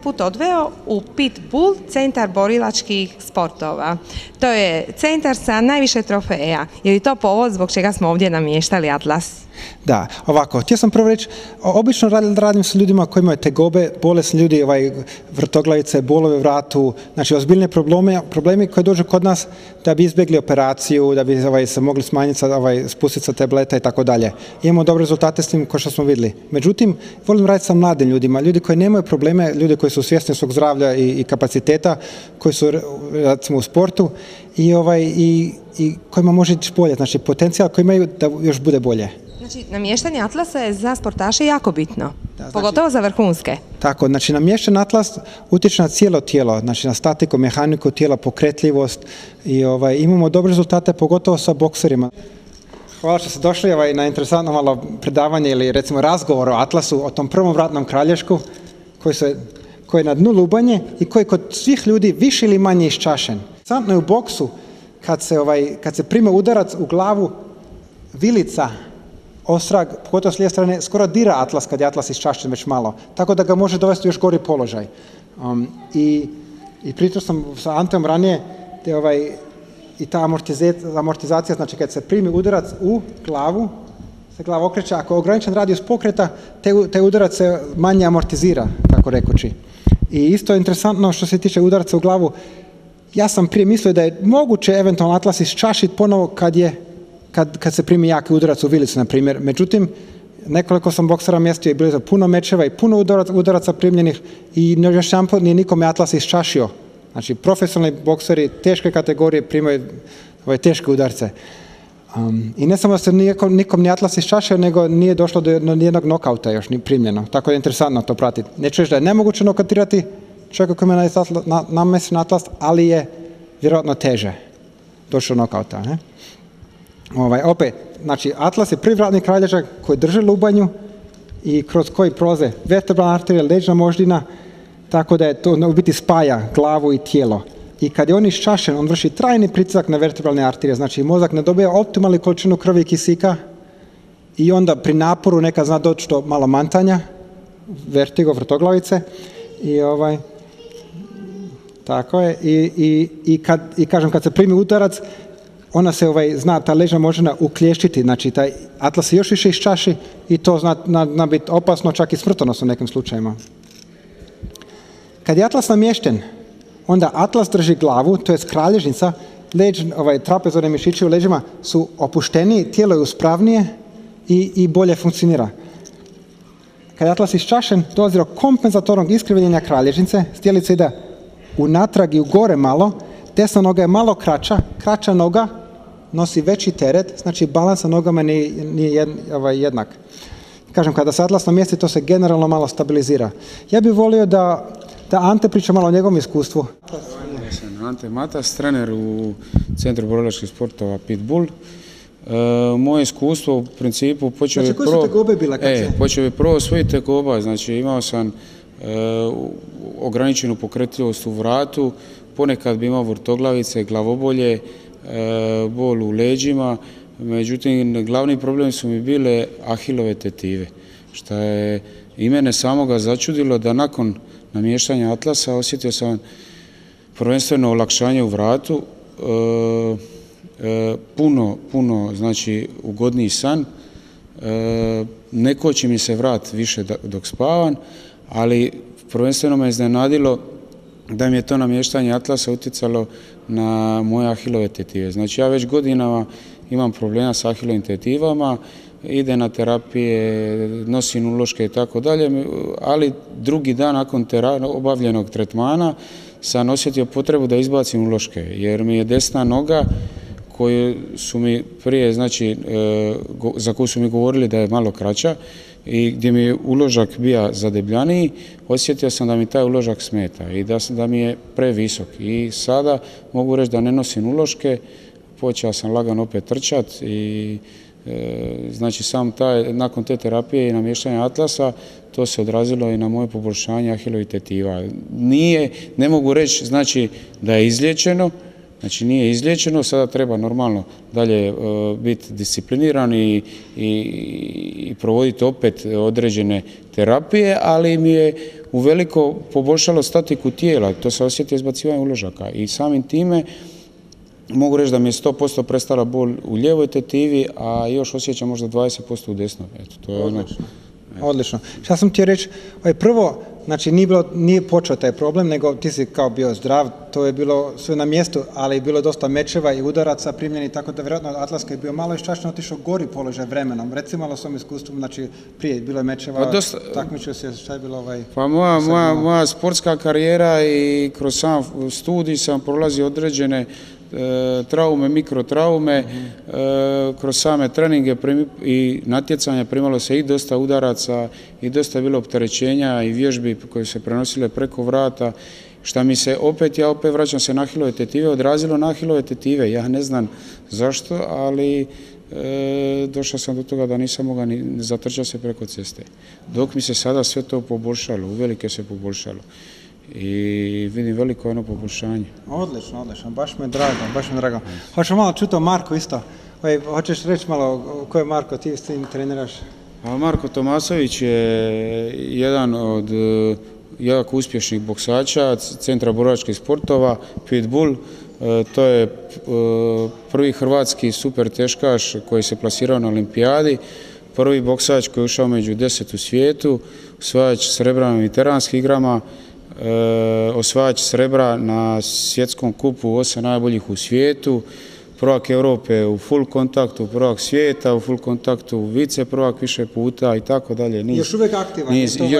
put odveo u Pitbull, centar borilačkih sportova. To je centar sa najviše trofeja. Je li to povod zbog čega smo ovdje namještali atlas? Da, ovako, htio sam prvo reći, obično radim sa ljudima koji imaju tegobe, bolesni ljudi, vrtoglavice, bolove u vratu, znači ozbiljne problemi koji dođu kod nas da bi izbjegli operaciju, da bi se mogli smanjiti, spustiti sa tableta i tako dalje. Imamo dobre rezultate s tim kao što smo vidjeli. Međutim, volim raditi sa mladim ljudima, ljudi koji nemaju probleme, ljudi koji su svjesni svog zdravlja i kapaciteta, koji su recimo u sportu i kojima može ići bolje, znači potencijal koji imaju da još bude bolje. Znači, namještanje atlasa je za sportaše jako bitno, pogotovo za vrhunske. Tako, znači namješten atlas utječe na cijelo tijelo, znači na statiku, mehaniku tijela, pokretljivost i imamo dobre rezultate, pogotovo sa bokserima. Hvala što ste došli na interesantno malo predavanje ili recimo razgovor o atlasu, o tom prvom vratnom kralješku koji je na dnu lubanje i koji kod svih ljudi više ili manje iščašen. Interesantno je u boksu kad se prima udarac u glavu, vilica, ostrag, pogotovo s lijeve strane, skoro dira atlas kad je atlas iščašćen već malo, tako da ga može dovesti u još gori položaj. I pričao sam sa Antom ranije, i ta amortizacija, znači kad se primi udarac u glavu, se glava okreće, ako je ograničen radijus pokreta, te udarac se manje amortizira, tako rekući. I isto je interesantno što se tiče udaraca u glavu, ja sam prije mislio da je moguće eventualno atlas iščašiti ponovo kad se primi jaki udarac u vilicu, na primjer. Međutim, nekoliko sam boksera mjestio i bili za puno mečeva i puno udaraca primljenih i još jedanput nije nikome atlas iščašio. Znači, profesionalni bokseri teške kategorije primaju teške udarce. I ne samo da se nikom ni atlas iščašio, nego nije došlo do nijednog nokauta još ni primljeno. Tako je interesantno to pratiti. Neću reći da je nemoguće nokautirati čovjeka koji ima namješten atlas, ali je vjerojatno teže došlo do nokauta. Ne? Opet, znači atlas je prvi vratni kralježak koji drži lubanju i kroz koji prolaze vertebralna arterija, leđna moždina, tako da je to u biti spaja glavu i tijelo. I kad je on iščašen, on vrši trajni pritisak na vertebralne arterije, znači mozak ne dobija optimalnu količinu krvi i kisika i onda pri naporu neka zna doći do malo mantanja, vertigo, vrtoglavice tako je i kad se primi udarac, ona se zna ta leđna moždina uklješćiti, znači taj atlas se još više iščaši i to zna biti opasno, čak i smrtonosno u nekim slučajima. Kad je atlas namješten, onda atlas drži glavu, to je kralježnica, trapezodne mišići u leđima su opušteniji, tijelo je uspravnije i bolje funkcionira. Kad je atlas iščašen, dolazi do kompenzatornog iskrivljenja kralježnice, stjelica ide unatrag i u gore malo, desna noga je malo kraća noga nosi veći teret, znači balans na nogama nije jednak. Kažem, kada se atlas namjesti, to se generalno malo stabilizira. Ja bih volio da Ante priča malo o njegovom iskustvu. Ja sam Ante Matas, trener u Centru borilačkih sportova Pitbull. Moje iskustvo u principu počeo je prvo svojih tegoba, znači imao sam ograničenu pokretljivost u vratu, ponekad bi imao vrtoglavice, glavobolje, bol u leđima, međutim glavni problem su mi bile ahilove tetive, što je i mene samoga začudilo da nakon namještanja atlasa osjetio sam prvenstveno olakšanje u vratu, puno znači ugodniji san, ne koči mi se vrat više dok spavam, ali prvenstveno me iznenadilo da mi je to namještanje atlasa utjecalo na moje ahilove tetive. Znači ja već godinama imam problema s ahilovim tetivama, ide na terapije, nosim uloške i tako dalje, ali drugi dan nakon obavljenog tretmana sam osjetio potrebu da izbacim uloške, jer mi je desna noga koju su mi prije, znači, za koju su mi govorili da je malo kraća i gdje mi je uložak bio zadebljaniji, osjetio sam da mi taj uložak smeta i da mi je previsok. I sada mogu reći da ne nosim uloške, počeo sam lagano opet trčati i znači nakon te terapije i namještanja atlasa to se odrazilo i na moje poboljšanje ahilovih tetiva. Ne mogu reći znači da je izliječeno, Znači nije izliječeno, sada treba normalno dalje biti discipliniran i provoditi opet određene terapije, ali mi je uveliko poboljšalo statiku tijela, to se osjeti izbacivanje uložaka i samim time mogu reći da mi je 100% prestala bol u lijevoj tetivi, a još osjećam možda 20% u desnoj. Eto, to je odlično. Odlično. Šta sam htio reći? Prvo, znači nije počeo taj problem, nego ti si kao bio zdrav, to je bilo sve na mjestu, ali je bilo dosta mečeva i udaraca primljeni, tako da vjerojatno Atlaska je bio malo iščašćen, otišao gori položaj vremenom. Recimo malo svom iskustvom, znači prije bilo je mečeva, takmičio se, šta je bilo Pa moja sportska karijera i kroz sam studij sam prolazio određene traume, mikrotraume, kroz same treninge i natjecanja primalo se i dosta udaraca i dosta je bilo opterećenja i vježbi koje se prenosile preko vrata, šta mi se ja opet vraćam se na ahilove tetive, odrazilo na ahilove tetive. Ja ne znam zašto, ali došao sam do toga da nisam mogao ni zatrčati se preko ceste. Dok mi se sada sve to poboljšalo, uvelike se poboljšalo. I vidim veliko ono poboljšanje. Odlično, baš me drago. Hoćemo malo čuti o Marku isto. Hoćeš reći malo ko je Marko, ti s tim treniraš? Marko Tomasović je jedan od jako uspješnih boksača Centra borilačkih sportova, Pitbull. To je prvi hrvatski super teškaš koji se plasirao na olimpijadi, prvi boksač koji je ušao među 10 u svijetu, osvajač srebra na veteranskih igrama, osvajač srebra na svjetskom kupu 8 najboljih u svijetu, prvak Europe u full kontaktu, prvak svijeta u full kontaktu, vice prvak više puta i tako dalje. Još uvijek aktivan.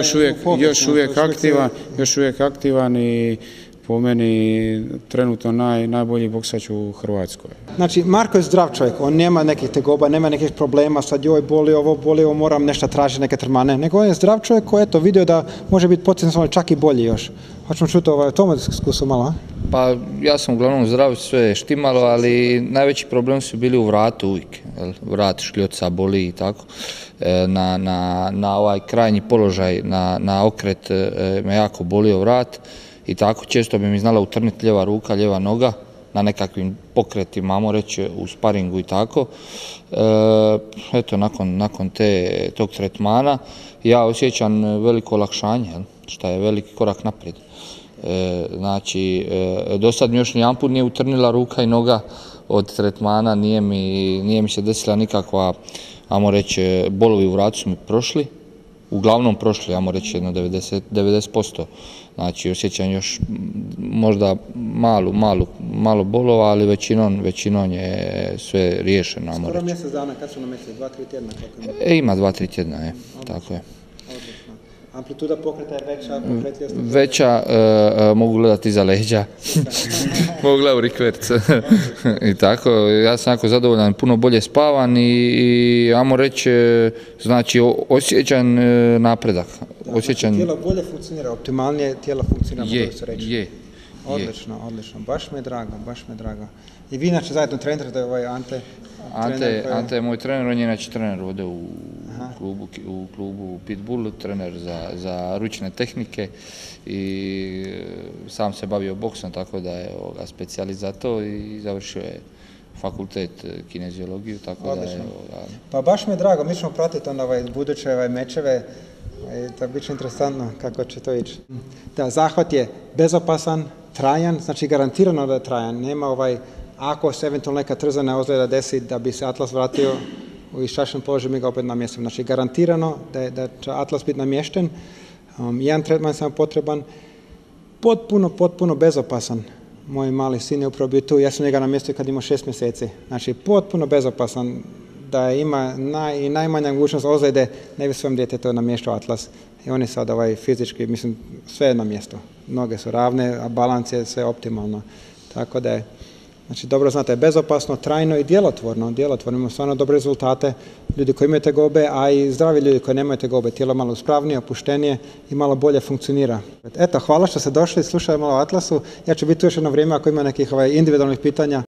Još uvijek aktivan i po meni trenutno najbolji boksač u Hrvatskoj. Znači, Marko je zdrav čovjek, on nema nekih tegoba, nema nekih problema, sad joj boli ovo, moram nešto tražiti, neke trmane, nego on je zdrav čovjek koji je vidio da može biti potencijalno čak i bolji još. Hoćemo čuti o tome iskusu malo, a? Pa ja sam uglavnom zdrav, sve je štimalo, ali najveći problem su bili u vratu uvijek. Vrat šljoca boli i tako. Na ovaj krajnji položaj, na okret me jako bolio vrat. I tako često bi mi znala utrniti lijeva ruka, lijeva noga na nekakvim pokretima, ajmo reći u sparingu i tako. Eto, nakon tog tretmana ja osjećam veliko olakšanje, što je veliki korak naprijed. Znači, do sad mi još nijedanput nije utrnila ruka i noga od tretmana, nije mi se desila nikakva, ajmo reći, bolovi u vratu su mi prošli. Uglavnom prošli, ajmo reći, jedno 90%. Znači, osjećam još možda malo bolova, ali većinom je sve riješeno. Skoro mjesec dana, kad su na mjesec? 2-3 tjedna? Ima 2-3 tjedna, tako je. Odlično. Amplituda pokreta je veća, pokretljivost? Veća, mogu gledati iza leđa, mogu gledati u rikverc i tako. Ja sam jako zadovoljan, puno bolje spavan i ajmo reći, znači osjećam napredak. Tijelo bolje funkcionira, optimalnije tijelo funkcionira, mogu se reći. Je. Odlično, baš me drago. I vi inače zajedno trenirate Ante? Ante je moj trener, on je inače trener ovdje u klubu Pitbull, trener za ručne tehnike i sam se bavio boksom, tako da je specijalist za to i završio je fakultet kineziologiju, tako da je... Pa baš mi je drago, mi ćemo pratiti onda buduće mečeve, to bit će interesantno kako će to ići. Da, zahvat je bezopasan, trajan, znači garantirano da je trajan, nema ako se eventualno neka trzana ozljeda desi da bi se Atlas vratio u iščašen položaj, mi ga opet namjestimo. Znači garantirano da će Atlas biti namješten, jedan tretman sam potreban, potpuno bezopasan. Moj mali sin je upravo bio tu, ja sam njega namjestio kad imao 6 mjeseci. Znači potpuno bezopasan, da ima i najmanja mogućnost ozljede, ne bi svom djetetu namještao Atlas. I on je sad fizički, mislim, sve je na mjestu. Noge su ravne, a balans je sve optimalno. Tako da je, znači dobro znate, bezopasno, trajno i djelotvorno. Imamo stvarno dobre rezultate, ljudi koji imaju tegobe, a i zdravi ljudi koji nemaju tegobe. Tijelo malo uspravnije, opuštenije i malo bolje funkcionira. Eto, hvala što ste došli, slušali malo o Atlasu. Ja ću biti tu još jedno vrijeme ako ima nekih individualnih pitanja.